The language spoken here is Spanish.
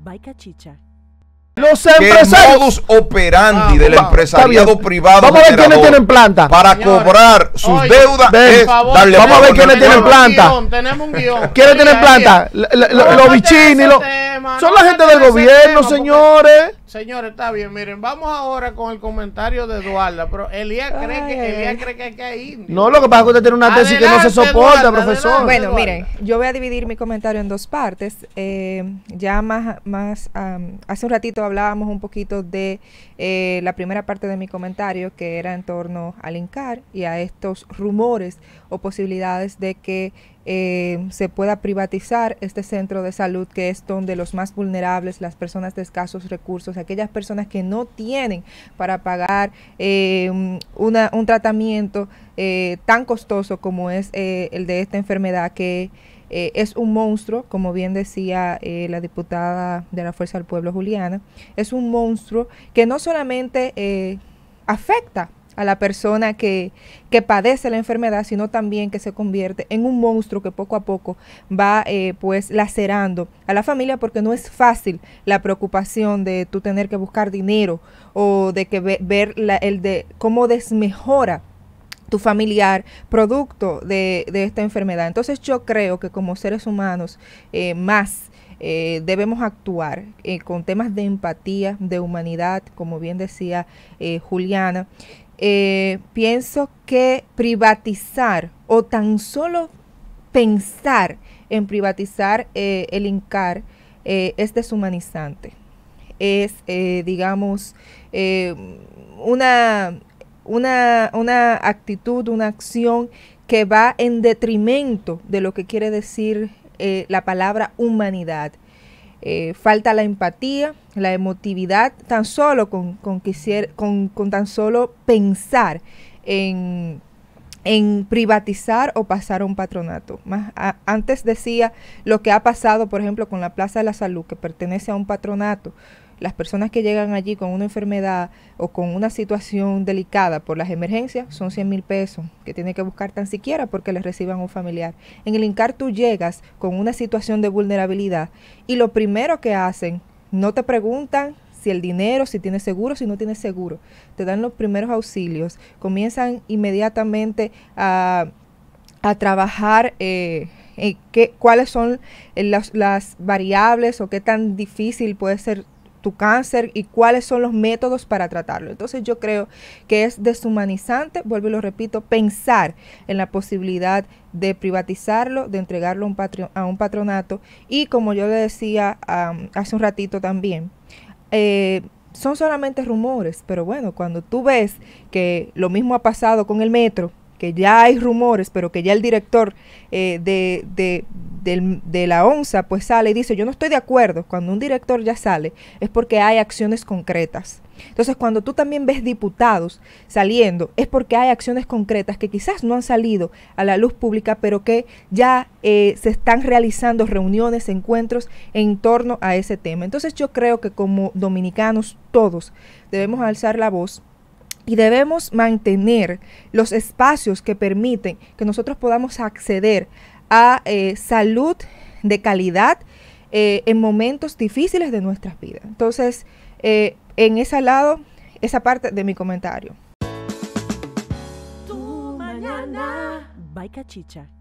Chicha. Los que el empresarios. modus operandi del empresariado privado Vamos a ver quiénes tienen planta. para cobrar sus deudas es darle vamos a ver quiénes tienen planta. Tenemos un guión. ¿Quiénes tienen planta? Los bichinis. Son la gente del gobierno, señores. Señores, está bien, miren, vamos ahora con el comentario de Eduarda, pero Elías cree que hay que ir. No, lo que pasa es que usted tiene una tesis que no se soporta, Eduarda, profesor. adelante. Bueno, miren, yo voy a dividir mi comentario en dos partes. Ya hace un ratito hablábamos un poquito de la primera parte de mi comentario, que era en torno al INCAR y a estos rumores o posibilidades de que se pueda privatizar este centro de salud, que es donde los más vulnerables, las personas de escasos recursos, aquellas personas que no tienen para pagar un tratamiento tan costoso como es el de esta enfermedad, que es un monstruo, como bien decía la diputada de la Fuerza del Pueblo, Juliana, es un monstruo que no solamente afecta a la persona que padece la enfermedad, sino también que se convierte en un monstruo que poco a poco va pues lacerando a la familia, porque no es fácil la preocupación de tú tener que buscar dinero o de que ver cómo desmejora tu familiar producto de esta enfermedad. Entonces yo creo que como seres humanos debemos actuar con temas de empatía, de humanidad, como bien decía Juliana. Pienso que privatizar o tan solo pensar en privatizar el INCAR es deshumanizante. Es, digamos, una actitud, una acción que va en detrimento de lo que quiere decir la palabra humanidad. Falta la empatía, la emotividad, tan solo con tan solo pensar en privatizar o pasar a un patronato. Antes decía lo que ha pasado, por ejemplo, con la Plaza de la Salud, que pertenece a un patronato. Las personas que llegan allí con una enfermedad o con una situación delicada por las emergencias son 100,000 pesos que tiene que buscar tan siquiera porque les reciban un familiar. En el INCAR tú llegas con una situación de vulnerabilidad y lo primero que hacen, no te preguntan si el dinero, si tienes seguro, si no tienes seguro. Te dan los primeros auxilios, comienzan inmediatamente a trabajar cuáles son las variables o qué tan difícil puede ser tu cáncer y cuáles son los métodos para tratarlo. Entonces yo creo que es deshumanizante, vuelvo y lo repito, pensar en la posibilidad de privatizarlo, de entregarlo a un patronato y, como yo le decía hace un ratito también, son solamente rumores, pero bueno, cuando tú ves que lo mismo ha pasado con el metro, que ya hay rumores, pero que ya el director de la ONSA pues sale y dice, yo no estoy de acuerdo. Cuando un director ya sale es porque hay acciones concretas. Entonces, cuando tú también ves diputados saliendo, es porque hay acciones concretas que quizás no han salido a la luz pública, pero que ya se están realizando reuniones, encuentros en torno a ese tema. Entonces, yo creo que como dominicanos todos debemos alzar la voz y debemos mantener los espacios que permiten que nosotros podamos acceder a salud de calidad en momentos difíciles de nuestras vidas. Entonces, en ese lado, esa parte de mi comentario. Tu mañana. Chicha.